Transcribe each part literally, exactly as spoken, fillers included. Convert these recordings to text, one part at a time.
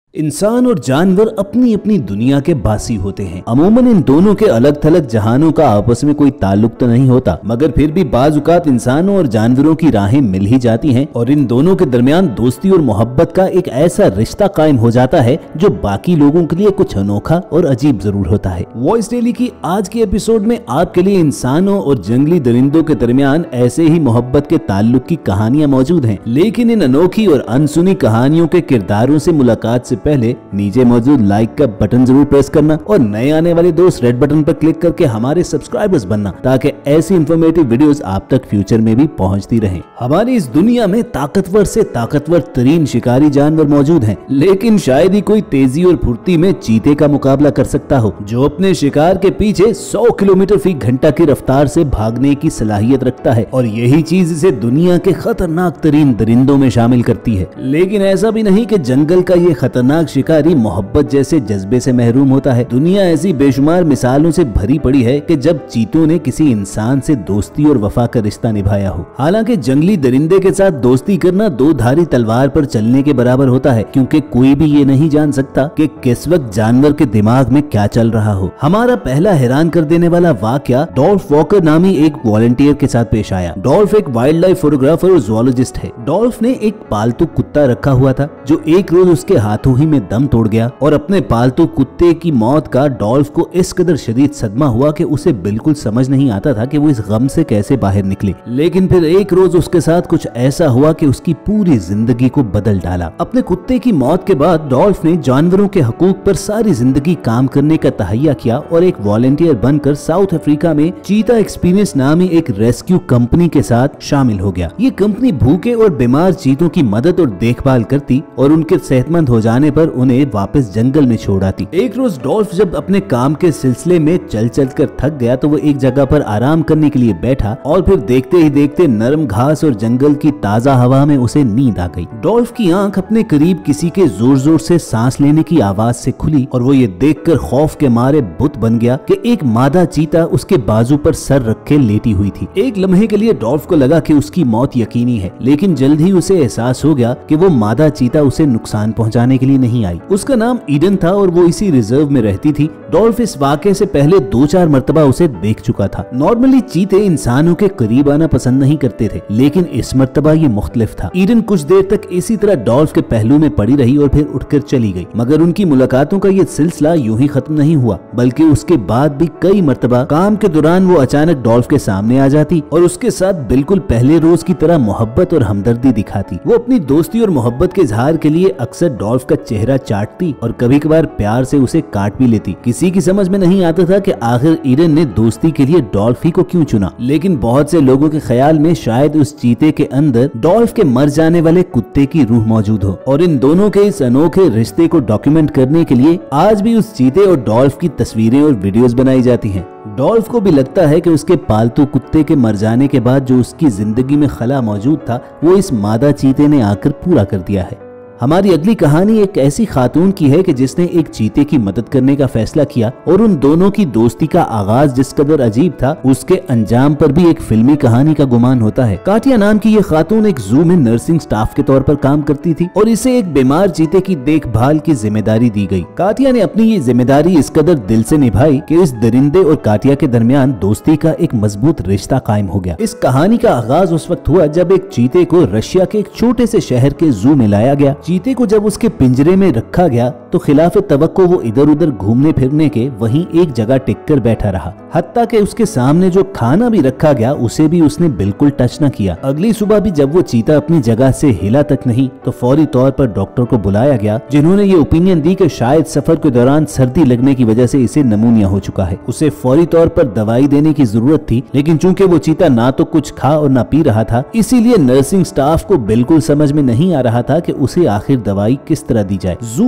इंसान और जानवर अपनी अपनी दुनिया के बासी होते हैं। अमूमन इन दोनों के अलग थलग जहानों का आपस में कोई ताल्लुक तो नहीं होता, मगर फिर भी बाजुकात इंसानों और जानवरों की राहें मिल ही जाती हैं और इन दोनों के दरमियान दोस्ती और मोहब्बत का एक ऐसा रिश्ता कायम हो जाता है जो बाकी लोगों के लिए कुछ अनोखा और अजीब जरूर होता है। वॉइस डेली की आज के एपिसोड में आपके लिए इंसानों और जंगली दरिंदों के दरमियान ऐसे ही मोहब्बत के ताल्लुक की कहानियां मौजूद हैं, लेकिन इन अनोखी और अनसुनी कहानियों के किरदारों से मुलाकात से पहले नीचे मौजूद लाइक का बटन जरूर प्रेस करना और नए आने वाले दोस्त रेड बटन पर क्लिक करके हमारे सब्सक्राइबर्स बनना, ताकि ऐसी इंफॉर्मेटिव वीडियोस आप तक फ्यूचर में भी पहुंचती रहें। हमारी इस दुनिया में ताकतवर से ताकतवर तरीन शिकारी जानवर मौजूद हैं, लेकिन शायद ही कोई तेजी और फुर्ती में चीते का मुकाबला कर सकता हो, जो अपने शिकार के पीछे सौ किलोमीटर फी घंटा की रफ्तार से भागने की सलाहियत रखता है और यही चीज इसे दुनिया के खतरनाक तरीन दरिंदों में शामिल करती है। लेकिन ऐसा भी नहीं कि जंगल का ये खतरनाक शिकारी मोहब्बत जैसे जज्बे से महरूम होता है। दुनिया ऐसी बेशुमार मिसालों से भरी पड़ी है कि जब चीतों ने किसी इंसान से दोस्ती और वफा का रिश्ता निभाया हो। हालांकि जंगली दरिंदे के साथ दोस्ती करना दो धारी तलवार पर चलने के बराबर होता है, क्योंकि कोई भी ये नहीं जान सकता कि किस वक्त जानवर के दिमाग में क्या चल रहा हो। हमारा पहला हैरान कर देने वाला वाकया डॉल्फ वॉकर नामी एक वॉलंटियर के साथ पेश आया। डॉल्फ एक वाइल्ड लाइफ फोटोग्राफर और ज़ूलॉजिस्ट है। डॉल्फ ने एक पालतू कुत्ता रखा हुआ था जो एक रोज उसके हाथों ही में दम तोड़ गया और अपने पालतू कुत्ते की मौत का डॉल्फ को इस कदर शदीद सदमा हुआ कि उसे बिल्कुल समझ नहीं आता था कि वो इस गम से कैसे बाहर निकले। लेकिन फिर एक रोज उसके साथ कुछ ऐसा हुआ कि उसकी पूरी जिंदगी को बदल डाला। अपने कुत्ते की मौत के बाद डॉल्फ ने जानवरों के हकूक पर सारी जिंदगी काम करने का तहैया किया और एक वॉलंटियर बनकर साउथ अफ्रीका में चीता एक्सपीरियंस नामी एक रेस्क्यू कंपनी के साथ शामिल हो गया। ये कंपनी भूखे और बीमार चीतों की मदद और देखभाल करती और उनके सेहतमंद हो जाने पर उन्हें वापस जंगल में छोड़ आती। एक रोज डॉल्फ जब अपने काम के सिलसिले में चल चल कर थक गया तो वो एक जगह पर आराम करने के लिए बैठा और फिर देखते ही देखते नरम घास और जंगल की ताजा हवा में उसे नींद आ गई। डॉल्फ की आंख अपने करीब किसी के जोर जोर से सांस लेने की आवाज से खुली और वो ये देखकर खौफ के मारे बुत बन गया कि एक मादा चीता उसके बाजू पर सर रखे लेटी हुई थी। एक लम्हे के लिए डॉल्फ को लगा कि उसकी मौत यकीनी है, लेकिन जल्द ही उसे एहसास हो गया कि वो मादा चीता उसे नुकसान पहुंचाने के लिए नहीं आई। उसका नाम ईडन था और वो इसी रिजर्व में रहती थी। डॉल्फ इस वाक़े से पहले दो चार मर्तबा उसे देख चुका था। नॉर्मली चीते इंसानों के करीब आना पसंद नहीं करते थे, लेकिन इस मर्तबा ये मुख्तलिफ था। ईडन कुछ देर तक इसी तरह डॉल्फ के पहलू में पड़ी रही और फिर उठकर चली गई, मगर उनकी मुलाकातों का ये सिलसिला यूं ही खत्म नहीं हुआ, बल्कि उसके बाद भी कई मर्तबा काम के दौरान वो अचानक डॉल्फ के सामने आ जाती और उसके साथ बिल्कुल पहले रोज की तरह मोहब्बत और हमदर्दी दिखाती। वो अपनी दोस्ती और मोहब्बत के इजहार के लिए अक्सर डॉल्फ का चेहरा चाटती और कभी कभार प्यार से उसे काट भी लेती। किसी की समझ में नहीं आता था कि आखिर ईडन ने दोस्ती के लिए डॉल्फ ही को क्यों चुना, लेकिन बहुत से लोगों के ख्याल में शायद उस चीते के अंदर डॉल्फ के मर जाने वाले कुत्ते की रूह मौजूद हो और इन दोनों के इस अनोखे रिश्ते को डॉक्यूमेंट करने के लिए आज भी उस चीते और डॉल्फ की तस्वीरें और वीडियोस बनाई जाती हैं। डॉल्फ को भी लगता है कि उसके पालतू कुत्ते के मर जाने के बाद जो उसकी जिंदगी में खला मौजूद था वो इस मादा चीते ने आकर पूरा कर दिया है। हमारी अगली कहानी एक ऐसी खातून की है कि जिसने एक चीते की मदद करने का फैसला किया और उन दोनों की दोस्ती का आगाज जिस कदर अजीब था उसके अंजाम पर भी एक फिल्मी कहानी का गुमान होता है। काटिया नाम की ये खातून एक जू में नर्सिंग स्टाफ के तौर पर काम करती थी और इसे एक बीमार चीते की देखभाल की जिम्मेदारी दी गई। काटिया ने अपनी ये जिम्मेदारी इस कदर दिल से निभाई कि इस दरिंदे और काटिया के दरमियान दोस्ती का एक मजबूत रिश्ता कायम हो गया। इस कहानी का आगाज उस वक्त हुआ जब एक चीते को रशिया के एक छोटे से शहर के जू में लाया गया। चीते को जब उसके पिंजरे में रखा गया तो खिलाफ तवक्को वो इधर उधर घूमने फिरने के वहीं एक जगह टिक कर बैठा रहा, हत्ता कि उसके सामने जो खाना भी रखा गया उसे भी उसने बिल्कुल टच न किया। अगली सुबह भी जब वो चीता अपनी जगह से हिला तक नहीं तो फौरी तौर पर डॉक्टर को बुलाया गया, जिन्होंने ये ओपिनियन दी कि शायद सफर के दौरान सर्दी लगने की वजह से इसे नमूनिया हो चुका है। उसे फौरी तौर पर दवाई देने की जरूरत थी, लेकिन चूंकि वो चीता ना तो कुछ खा और ना पी रहा था, इसीलिए नर्सिंग स्टाफ को बिल्कुल समझ में नहीं आ रहा था कि उसे आखिर दवाई किस तरह दी जाए। जू में इस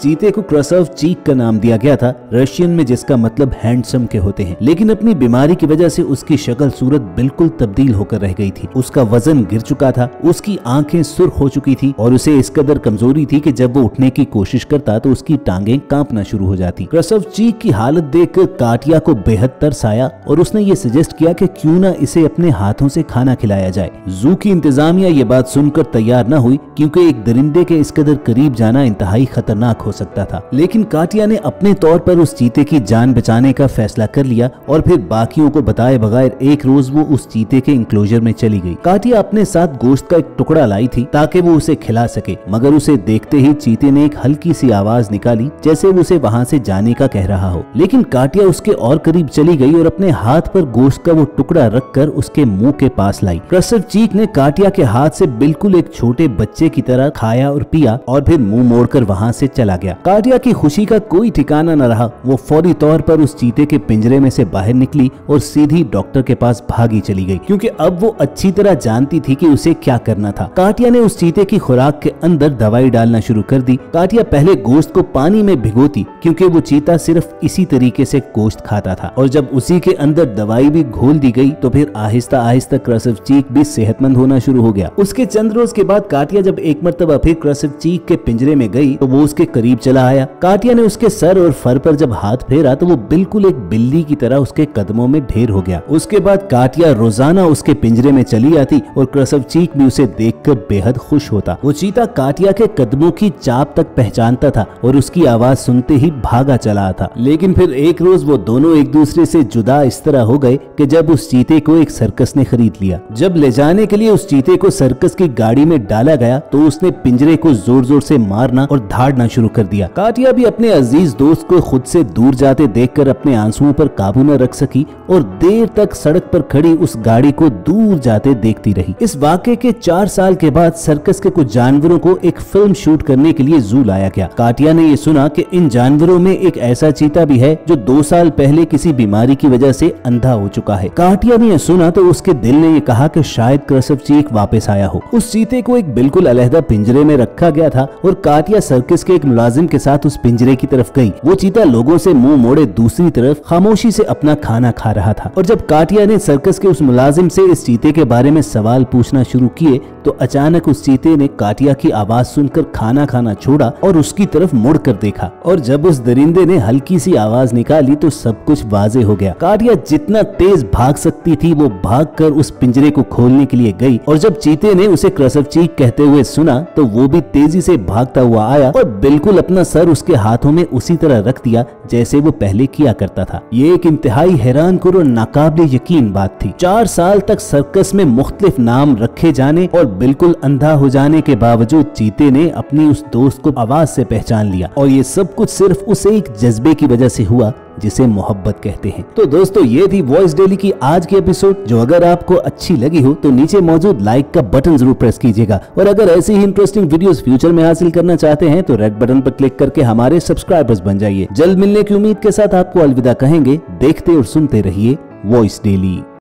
चीते को क्रसव चीक का नाम दिया गया था, रशियन में जिसका मतलब हैंडसम के होते हैं। लेकिन अपनी बीमारी की वजह से उसकी शक्ल सूरत बिल्कुल तब्दील होकर रह गई थी। उसका वजन गिर चुका था, उसकी आंखें सुर्ख हो चुकी थी और उसे इस कदर कमजोरी थी कि जब वो उठने की कोशिश करता तो उसकी टांगें कांपना शुरू हो जाती। क्रसव चीक की हालत देखकर काटिया को बेहद तरस आया और उसने ये सजेस्ट किया कि क्यों ना इसे अपने हाथों से खाना खिलाया जाए। जू की इंतजामिया ये बात सुनकर तैयार न हुई, क्योंकि एक दरिंदे के इस कदर करीब जाना इंतहाई खतरनाक हो सकता था। लेकिन काटिया ने अपने तौर पर उस चीते की जान बचाने का फैसला कर लिया और फिर बाकियों को बताए बगैर एक रोज वो उस चीते के इंक्लोजर में चली गई। काटिया अपने साथ गोश्त का एक टुकड़ा लाई थी ताकि वो उसे खिला सके, मगर उसे देखते ही चीते ने एक हल्की सी आवाज निकाली जैसे वो उसे वहाँ से जाने का कह रहा हो। लेकिन काटिया उसके और करीब चली गई और अपने हाथ पर गोश्त का वो टुकड़ा रखकर उसके मुंह के पास लाई। क्रसव चीक ने काटिया के हाथ से बिल्कुल एक छोटे बच्चे की तरह खाया और पिया और फिर मुंह मोड़कर वहाँ से चला गया। काटिया की खुशी का कोई ठिकाना न रहा। वो फौरी तौर पर उस चीते के पिंजरे में से बाहर निकली और सीधी डॉक्टर के पास भागी चली गई, क्योंकि अब वो अच्छी तरह जानती थी कि उसे क्या करना था। काटिया ने उस चीते की खुराक के अंदर दवाई डालना शुरू कर दी। काटिया पहले गोश्त को पानी में भिगोती, क्योंकि वो चीता सिर्फ इसी तरीके से गोश्त खाता था, और जब उसी के अंदर दवाई भी घोल दी गई तो फिर आहिस्ता आहिस्ता क्रसव चीक भी सेहतमंद होना शुरू हो गया। उसके चंद रोज के बाद काटिया जब एक मरतबा फिर क्रसव चीक के पिंजरे में गई तो वो उसके करीब चला आया। काटिया ने उसके सर और फर पर जब हाथ फेरा तो वो बिल्कुल एक बिल्ली की तरह उसके कदमों में ढेर हो गया। उसके बाद काटिया रोजाना उसके पिंजरे में चली आती और क्रसव चीक भी उसे देखकर बेहद खुश होता। वो चीता काटिया के कदमों की चाप तक पहचानता था और उसकी आवाज सुनते ही भागा चला आता। लेकिन फिर एक रोज वो दोनों एक दूसरे से जुदा इस तरह हो गए कि जब उस चीते को एक सर्कस ने खरीद लिया। जब ले जाने के लिए उस चीते को सर्कस की गाड़ी में डाला गया तो उसने पिंजरे को जोर जोर से मारना और धाड़ना शुरू कर दिया। काटिया भी अपने अजीज दोस्त को खुद से दूर जाते देखकर अपने आंसुओं पर काबू न रख सकी और देर तक सड़क पर खड़ी उस गाड़ी को दूर जाते देखती रही। इस वाक़े के चार साल के बाद सर्कस के कुछ जानवरों को एक फिल्म शूट करने के लिए जू लाया गया। काटिया ने ये सुना कि इन जानवरों में एक ऐसा चीता भी है जो दो साल पहले किसी बीमारी की वजह से अंधा हो चुका है। काटिया ने यह सुना तो उसके दिल ने यह कहा कि शायद क्रसव चीक वापस आया हो। उस चीते को एक बिल्कुल अलहदा पिंजरे में रखा गया था और काटिया सर्कस के एक मुलाजिम के साथ उस पिंजरे की तरफ गई। वो चीता लोगों से मुंह मोड़े दूसरी तरफ खामोशी से अपना खाना खा रहा था, और जब काटिया ने सर्कस के उस मुलाजिम से इस चीते के बारे में सवाल पूछना शुरू किए तो अचानक उस चीते ने काटिया की आवाज सुनकर खाना खाना छोड़ा और उसकी तरफ मुड़ कर देखा, और जब उस दरिंदे ने हल्की सी आवाज निकाली तो सब कुछ वाजे हो गया। काटिया जितना तेज भाग सकती थी वो भागकर उस पिंजरे को खोलने के लिए गई, और जब चीते ने उसे क्रसव चीक कहते हुए सुना तो वो भी तेजी से भागता हुआ आया और बिल्कुल अपना सर उसके हाथों में उसी तरह रख दिया जैसे वो पहले किया करता था। ये एक इंतहाई हैरान कुन और नाकाबिले यकीन बात थी। चार साल तक सर्कस में मुख्तलिफ नाम रखे जाने और बिल्कुल अंधा हो जाने के बावजूद चीते ने अपनी उस दोस्त को आवाज से पहचान लिया, और ये सब कुछ सिर्फ उस एक जज्बे की वजह से हुआ जिसे मोहब्बत कहते हैं। तो दोस्तों, ये थी वॉइस डेली की आज की एपिसोड, जो अगर आपको अच्छी लगी हो तो नीचे मौजूद लाइक का बटन जरूर प्रेस कीजिएगा, और अगर ऐसी ही इंटरेस्टिंग वीडियोस फ्यूचर में हासिल करना चाहते हैं तो रेड बटन पर क्लिक करके हमारे सब्सक्राइबर्स बन जाइए। जल्द मिलने की उम्मीद के साथ आपको अलविदा कहेंगे। देखते और सुनते रहिए वॉइस डेली।